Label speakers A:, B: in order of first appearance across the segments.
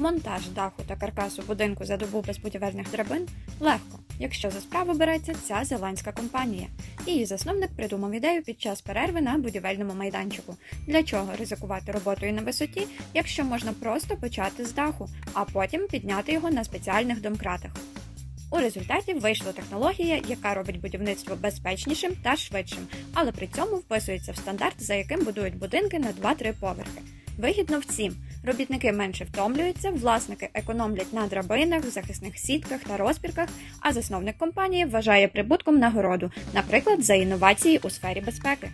A: Монтаж даху та каркасу будинку за добу без будівельних драбин легко, якщо за справу береться ця зеландська компанія. Її засновник придумав ідею під час перерви на будівельному майданчику. Для чого ризикувати роботою на висоті, якщо можна просто почати з даху, а потім підняти його на спеціальних домкратах. У результаті вийшла технологія, яка робить будівництво безпечнішим та швидшим, але при цьому вписується в стандарт, за яким будують будинки на 2-3 поверхи. Вигідно всім. Робітники менше втомлюються, власники економлять на драбинах, захисних сітках та розпірках, а засновник компанії вважає прибутком нагороду, наприклад, за інновації у сфері безпеки.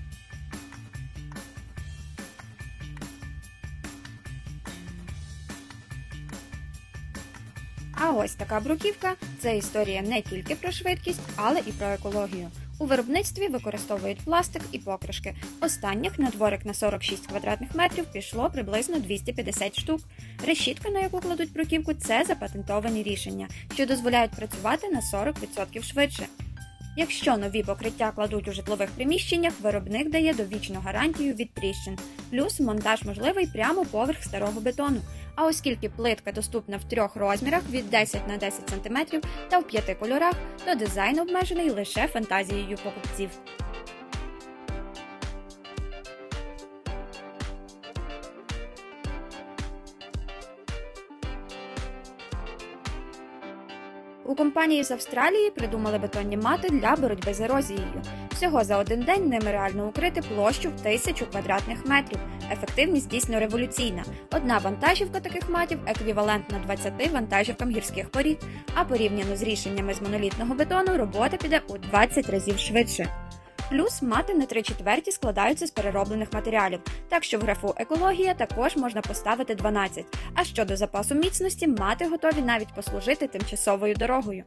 A: А ось така бруківка – це історія не тільки про швидкість, але і про екологію. У виробництві використовують пластик і покришки. Останніх на дворик на 46 квадратних метрів пішло приблизно 250 штук. Решітка, на яку кладуть бруківку – це запатентовані рішення, що дозволяють працювати на 40% швидше. Якщо нові покриття кладуть у житлових приміщеннях, виробник дає довічну гарантію від тріщин. Плюс монтаж можливий прямо поверх старого бетону. А оскільки плитка доступна в 3 розмірах від 10 на 10 см та в 5 кольорах, то дизайн обмежений лише фантазією покупців. У компанії з Австралії придумали бетонні мати для боротьби з ерозією. Всього за один день ними реально укрити площу в 1000 квадратних метрів. Ефективність дійсно революційна. Одна вантажівка таких матів еквівалентна 20 вантажівкам гірських порід, а порівняно з рішеннями з монолітного бетону робота піде у 20 разів швидше. Плюс мати на 3/4 складаються з перероблених матеріалів, так що в графу «екологія» також можна поставити 12. А щодо запасу міцності, мати готові навіть послужити тимчасовою дорогою.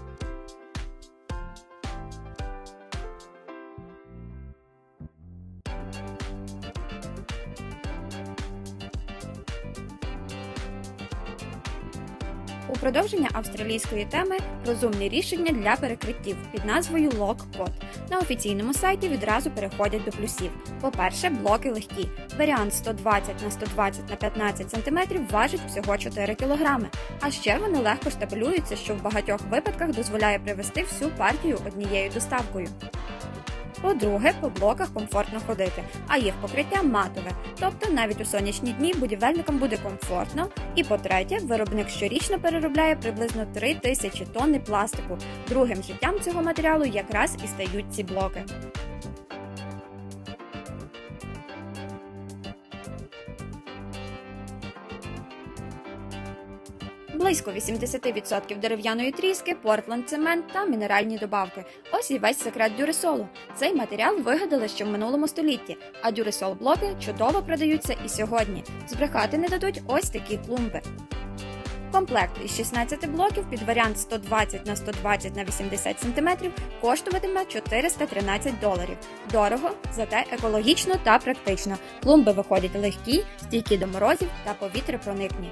A: У продовження австралійської теми розумні рішення для перекриттів під назвою Lock-Code. На офіційному сайті відразу переходять до плюсів. По-перше, блоки легкі. Варіант 120 на 120 на 15 см важить всього 4 кг. А ще вони легко штабелюються, що в багатьох випадках дозволяє привезти всю партію однією доставкою. По-друге, по блоках комфортно ходити, а їх покриття матове, тобто навіть у сонячні дні будівельникам буде комфортно. І по-третє, виробник щорічно переробляє приблизно 3000 тонн пластику. Другим життям цього матеріалу якраз і стають ці блоки. Близько 80% дерев'яної тріски, портленд-цемент та мінеральні добавки. Ось і весь секрет дюресолу. Цей матеріал вигадали ще в минулому столітті, а дюресол-блоки чудово продаються і сьогодні. Збрехати не дадуть ось такі клумби. Комплект із 16 блоків під варіант 120 на 120 на 80 см коштуватиме $413. Дорого, зате екологічно та практично. Клумби виходять легкі, стійкі до морозів та повітряпроникні.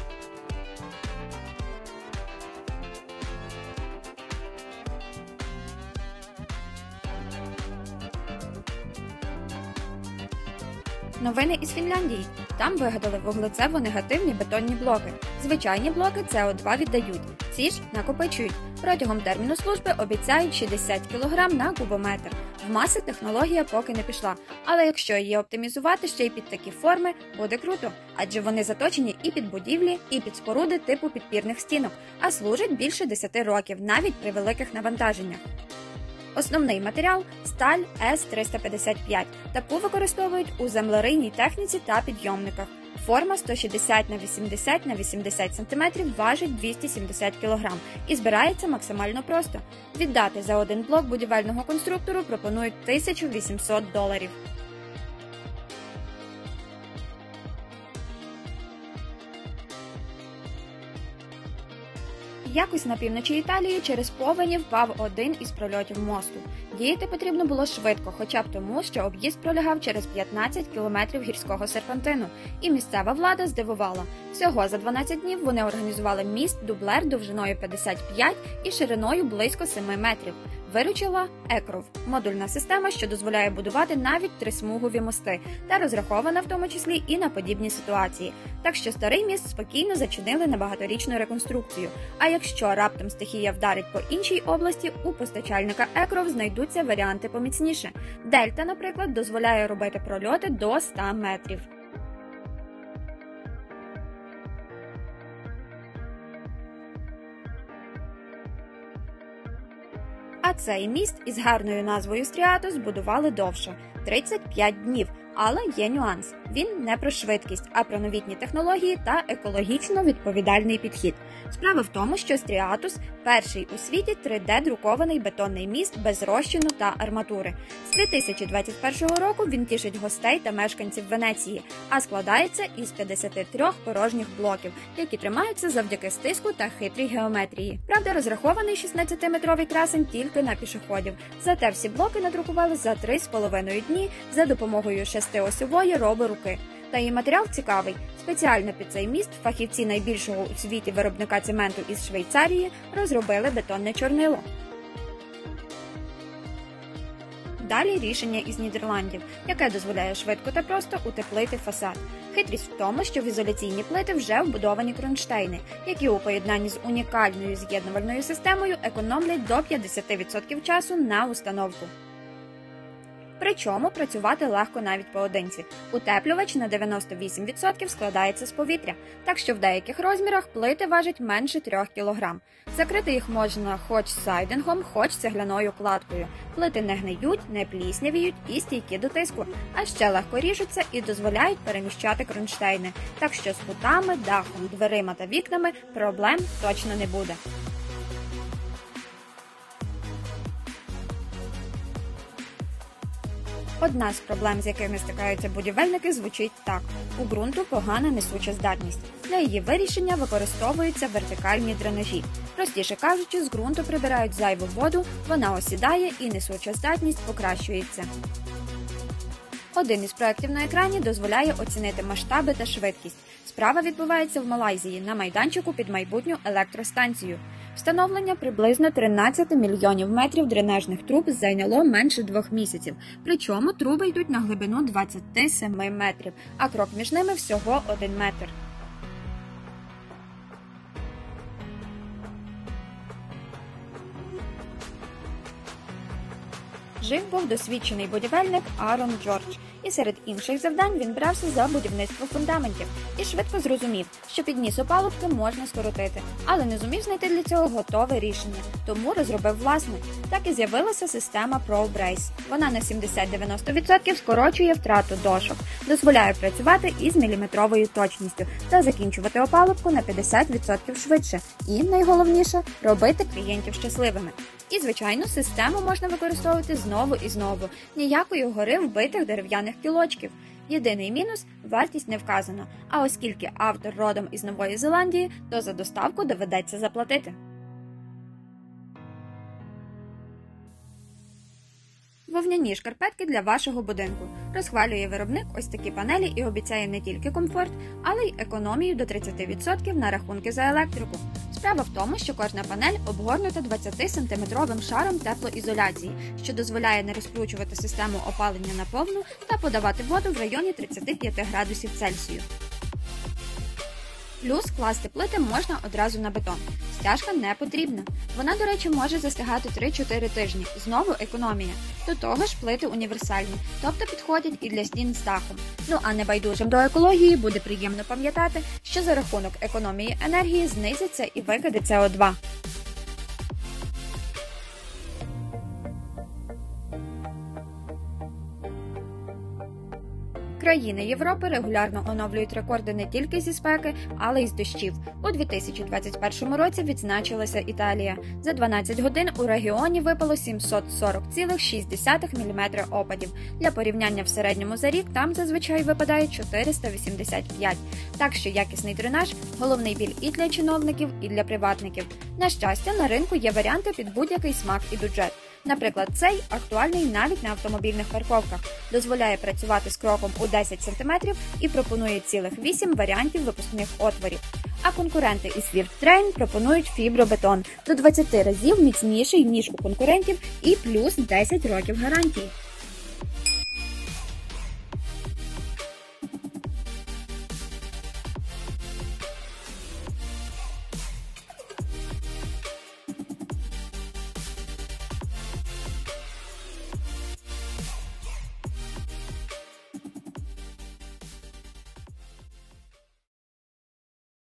A: Новини із Фінляндії. Там вигадали вуглецево-негативні бетонні блоки. Звичайні блоки СО2 віддають, ці ж накопичують. Протягом терміну служби обіцяють 60 кг на кубометр. В маси технологія поки не пішла, але якщо її оптимізувати ще й під такі форми, буде круто, адже вони заточені і під будівлі, і під споруди типу підпірних стінок, а служать більше 10 років, навіть при великих навантаженнях. Основний матеріал – сталь С-355. Таку використовують у землерийній техніці та підйомниках. Форма 160 на 80 на 80 см важить 270 кг і збирається максимально просто. Віддати за один блок будівельного конструктору пропонують $1800. Якось на півночі Італії через повені впав один із прольотів мосту. Діяти потрібно було швидко, хоча б тому, що об'їзд пролягав через 15 кілометрів гірського серпантину. І місцева влада здивувала. Всього за 12 днів вони організували міст-дублер довжиною 55 і шириною близько 7 метрів. виручила Екров – модульна система, що дозволяє будувати навіть трисмугові мости та розрахована в тому числі і на подібні ситуації. Так що старий міст спокійно зачинили на багаторічну реконструкцію. А якщо раптом стихія вдарить по іншій області, у постачальника Екров знайдуться варіанти поміцніше. Дельта, наприклад, дозволяє робити прольоти до 100 метрів. А цей міст із гарною назвою Стріатос збудували довше – 35 днів. Але є нюанс. Він не про швидкість, а про новітні технології та екологічно відповідальний підхід. Справа в тому, що Стріатос – перший у світі 3D-друкований бетонний міст без розчину та арматури. З 2021 року він тішить гостей та мешканців Венеції, а складається із 53 порожніх блоків, які тримаються завдяки стиску та хитрій геометрії. Правда, розрахований 16-метровий красень тільки на пішоходів. Зате всі блоки надрукували за 3,5 дні за допомогою 6-осьової роборуки. Та і матеріал цікавий. Спеціально під цей міст фахівці найбільшого у світі виробника цементу із Швейцарії розробили бетонне чорнило. Далі рішення із Нідерландів, яке дозволяє швидко та просто утеплити фасад. Хитрість в тому, що в ізоляційні плити вже вбудовані кронштейни, які у поєднанні з унікальною з'єднувальною системою економлять до 50% часу на установку. Причому працювати легко навіть поодинці. Утеплювач на 98% складається з повітря, так що в деяких розмірах плити важать менше 3 кг. Закрити їх можна хоч сайдингом, хоч цегляною кладкою. Плити не гниють, не пліснявіють і стійкі до тиску, а ще легко ріжуться і дозволяють переміщати кронштейни. Так що з кутами, дахом, дверима та вікнами проблем точно не буде. Одна з проблем, з якими стикаються будівельники, звучить так. У ґрунту погана несуча здатність. Для її вирішення використовуються вертикальні дренажі. Простіше кажучи, з ґрунту прибирають зайву воду, вона осідає і несуча здатність покращується. Один із проєктів на екрані дозволяє оцінити масштаби та швидкість. Справа відбувається в Малайзії на майданчику під майбутню електростанцію. Встановлення приблизно 13 мільйонів метрів дренажних труб зайняло менше 2 місяців. Причому труби йдуть на глибину 27 метрів, а крок між ними всього 1 метр. Жив був досвідчений будівельник Арон Джордж, і серед інших завдань він брався за будівництво фундаментів і швидко зрозумів, що підніс опалубки можна скоротити, але не зумів знайти для цього готове рішення, тому розробив власне. Так і з'явилася система ProBrace. Вона на 70-90% скорочує втрату дошок, дозволяє працювати із міліметровою точністю та закінчувати опалубку на 50% швидше і, найголовніше, робити клієнтів щасливими. І, звичайно, систему можна використовувати знову і знову. Ніякої гори вбитих дерев'яних кілочків. Єдиний мінус – вартість не вказано. А оскільки автор родом із Нової Зеландії, то за доставку доведеться заплатити. Вовняні шкарпетки для вашого будинку. Розхвалює виробник ось такі панелі і обіцяє не тільки комфорт, але й економію до 30% на рахунки за електрику. Справа в тому, що кожна панель обгорнута 20-сантиметровим шаром теплоізоляції, що дозволяє не розкручувати систему опалення наповну та подавати воду в районі 35 градусів Цельсію. Плюс класти плити можна одразу на бетон. Стяжка не потрібна. Вона, до речі, може застигати 3-4 тижні. Знову економія. До того ж, плити універсальні, тобто підходять і для стін з дахом. Ну а небайдужим до екології буде приємно пам'ятати, що за рахунок економії енергії знизяться і викиди СО2. Країни Європи регулярно оновлюють рекорди не тільки зі спеки, але й з дощів. У 2021 році відзначилася Італія. За 12 годин у регіоні випало 740,6 мм опадів. Для порівняння в середньому за рік там зазвичай випадає 485. Так що якісний дренаж – головний біль і для чиновників, і для приватників. На щастя, на ринку є варіанти під будь-який смак і бюджет. Наприклад, цей актуальний навіть на автомобільних парковках, дозволяє працювати з кроком у 10 см і пропонує цілих 8 варіантів випускних отворів. А конкуренти із Swift пропонують фібробетон до 20 разів міцніший, ніж у конкурентів, і плюс 10 років гарантії.